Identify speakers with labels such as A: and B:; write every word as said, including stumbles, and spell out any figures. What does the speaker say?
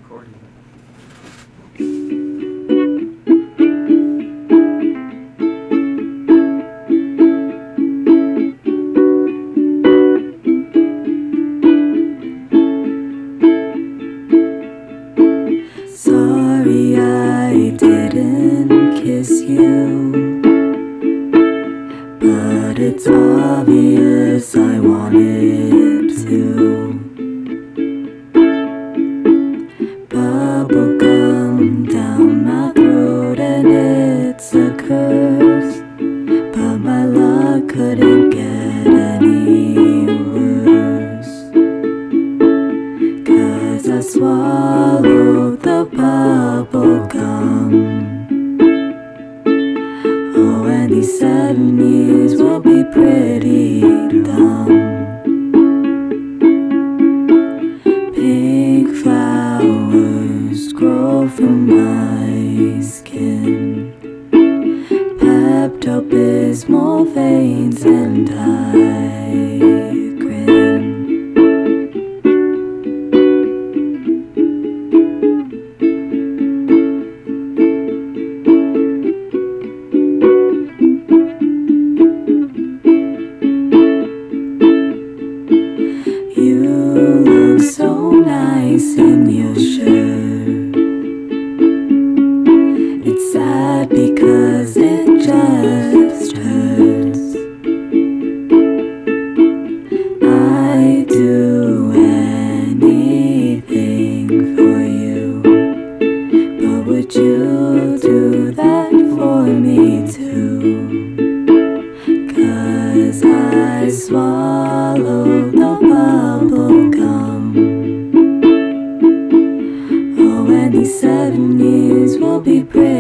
A: recording.
B: Sorry I didn't kiss you, but it's obvious I wanted to. Bubblegum down my throat and it's a curse, but my luck couldn't get any worse, 'cause I swallowed the bubblegum. Oh, and these seven years will be pretty dumb. Pink flowers grow from my skin, Pepto-Bismol veins, and I grin. You look so nice in your shirt. It's sad because it just hurts. I'd do anything for you, but would you do that for me too? 'Cause I swallowed the bubblegum. Oh, and these seven years will be pretty